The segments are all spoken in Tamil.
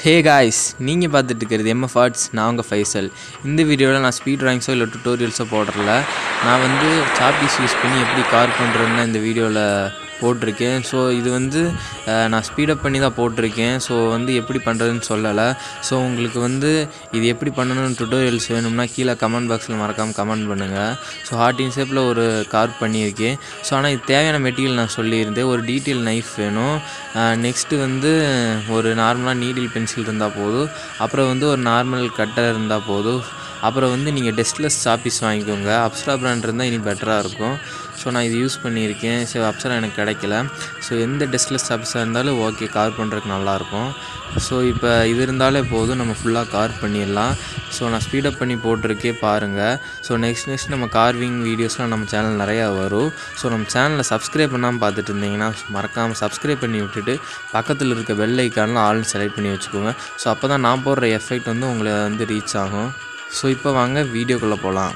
Hey guys, நீங்கள் பார்த்துட்டு இருக்கிறது MF Arts. நான் உங்கள் ஃபைசல். இந்த வீடியோவில் நான் ஸ்பீட் ட்ராயிங்ஸோ இல்லை டுட்டோரியல்ஸோ போடுறல. நான் சாப்பீஸ் யூஸ் பண்ணி எப்படி கார் பண்ணுறதுன்னு இந்த வீடியோவில் போட்டிருக்கேன். ஸோ இது நான் ஸ்பீடப் பண்ணி தான் போட்டிருக்கேன். ஸோ எப்படி பண்ணுறதுன்னு சொல்லலை. ஸோ உங்களுக்கு இது எப்படி பண்ணணும்னு டுட்டோரியல்ஸ் வேணும்னா கீழே கமெண்ட் பாக்ஸில் மறக்காமல் கமெண்ட் பண்ணுங்கள். ஸோ ஹார்டின் ஷேப்பில் ஒரு கார் பண்ணியிருக்கேன். ஸோ ஆனால் இது தேவையான மெட்டீரியல் நான் சொல்லியிருந்தேன். ஒரு டீட்டெயில் நைஃப் வேணும். நெக்ஸ்ட்டு ஒரு நார்மலாக நீடில் பென்சில் இருந்தால் போதும். அப்புறம் ஒரு நார்மல் கட்டர் இருந்தால் போதும். அப்புறம் நீங்கள் டெஸ்ட்லெஸ் சாப்பீஸ் வாங்கிக்கோங்க. அப்சரா பிராண்ட் இருந்தால் இனி பெட்டராக இருக்கும். ஸோ நான் இது யூஸ் பண்ணியிருக்கேன். ஸோ அப்சரா எனக்கு கிடைக்கல. ஸோ எந்த டெஸ்ட்லெஸ் சாப்பீஸாக இருந்தாலும் ஓகே, கார் பண்ணுறதுக்கு நல்லாயிருக்கும். ஸோ இப்போ இது இருந்தாலே போதும், நம்ம ஃபுல்லாக கார் பண்ணிடலாம். ஸோ நான் ஸ்பீடப் பண்ணி போட்டிருக்கே பாருங்கள். ஸோ நெக்ஸ்ட் நம்ம கார்விங் வீடியோஸ்லாம் நம்ம சேனல் நிறையா வரும். ஸோ நம்ம சேனலை சப்ஸ்கிரைப் பண்ணாமல் பார்த்துட்டு இருந்தீங்கன்னா மறக்காமல் சப்ஸ்கிரைப் பண்ணி விட்டுட்டு பக்கத்தில் இருக்க பெல் ஐக்கானில் ஆல்னு செலக்ட் பண்ணி வச்சுக்கோங்க. ஸோ அப்போ தான் நான் போடுற எஃபெக்ட் உங்களை ரீச் ஆகும். ஸோ இப்போ வாங்க வீடியோக்குள்ளே போகலாம்.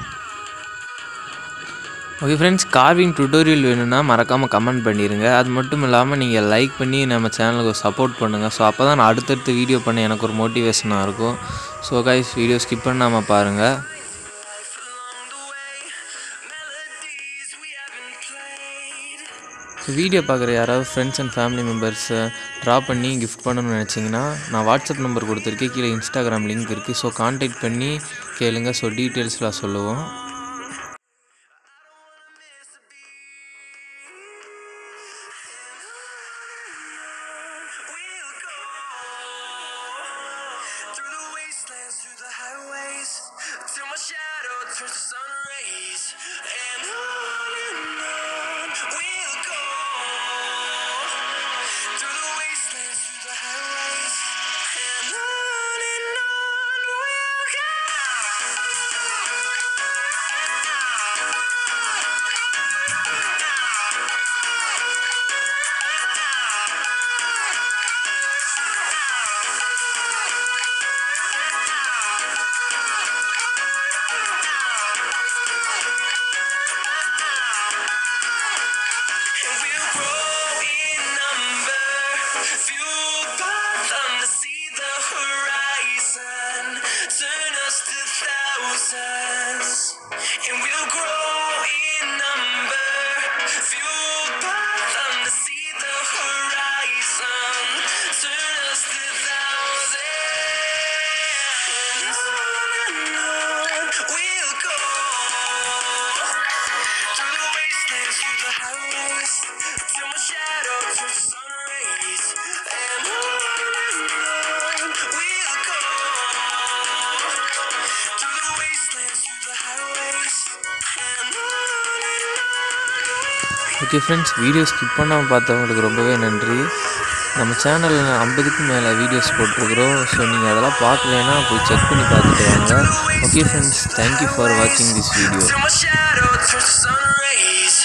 ஓகே ஃப்ரெண்ட்ஸ், கார்விங் டுட்டோரியல் வேணும்னா மறக்காமல் கமெண்ட் பண்ணிடுங்க. அது மட்டும் இல்லாமல் நீங்கள் லைக் பண்ணி நம்ம சேனலுக்கு சப்போர்ட் பண்ணுங்கள். ஸோ அப்போ தான் நான் அடுத்தடுத்து வீடியோ பண்ண எனக்கு ஒரு மோட்டிவேஷனாக இருக்கும். ஸோ கைஸ், வீடியோ ஸ்கிப் பண்ணாமல் பாருங்கள். ஸோ வீடியோ பார்க்குற யாராவது ஃப்ரெண்ட்ஸ் அண்ட் ஃபேமிலி மெம்பர்ஸை ட்ரா பண்ணி கிஃப்ட் பண்ணணும்னு நினச்சிங்கன்னா நான் வாட்ஸ்அப் நம்பர் கொடுத்துருக்கேன். கீழே இன்ஸ்டாகிராம் லிங்க் இருக்குது. ஸோ கான்டாக்ட் பண்ணி கேளுங்க. ஸோ டீட்டெயில்ஸ்லாம் சொல்லுவோம். ஓகே ஃப்ரெண்ட்ஸ், வீடியோ ஸ்கிப் பண்ணாமல் பார்த்தவங்களுக்கு ரொம்பவே நன்றி. நம்ம சேனலில் 50க்கும் மேலே வீடியோஸ் போட்டிருக்கிறோம். ஸோ நீங்கள் அதெல்லாம் பார்க்கலைன்னா போய் செக் பண்ணி பார்த்துட்டு வாங்க. ஓகே ஃப்ரெண்ட்ஸ், தேங்க்யூ ஃபார் வாட்சிங் திஸ் வீடியோ.